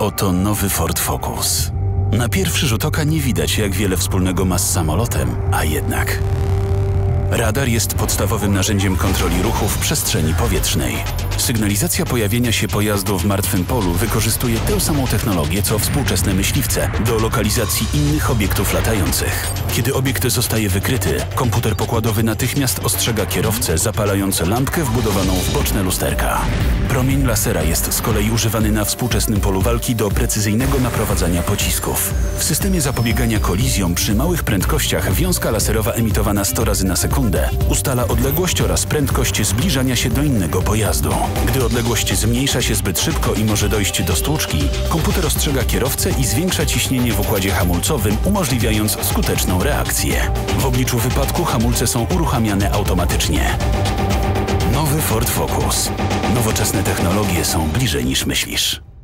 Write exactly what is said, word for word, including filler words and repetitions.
Oto nowy Ford Focus. Na pierwszy rzut oka nie widać, jak wiele wspólnego ma z samolotem, a jednak. Radar jest podstawowym narzędziem kontroli ruchu w przestrzeni powietrznej. Sygnalizacja pojawienia się pojazdu w martwym polu wykorzystuje tę samą technologię, co współczesne myśliwce do lokalizacji innych obiektów latających. Kiedy obiekt zostaje wykryty, komputer pokładowy natychmiast ostrzega kierowcę, zapalając lampkę wbudowaną w boczne lusterka. Promień lasera jest z kolei używany na współczesnym polu walki do precyzyjnego naprowadzania pocisków. W systemie zapobiegania kolizjom przy małych prędkościach wiązka laserowa emitowana sto razy na sekundę ustala odległość oraz prędkość zbliżania się do innego pojazdu. Gdy odległość zmniejsza się zbyt szybko i może dojść do stłuczki, komputer ostrzega kierowcę i zwiększa ciśnienie w układzie hamulcowym, umożliwiając skuteczną reakcję. W obliczu wypadku hamulce są uruchamiane automatycznie. Nowy Ford Focus. Nowoczesne technologie są bliżej niż myślisz.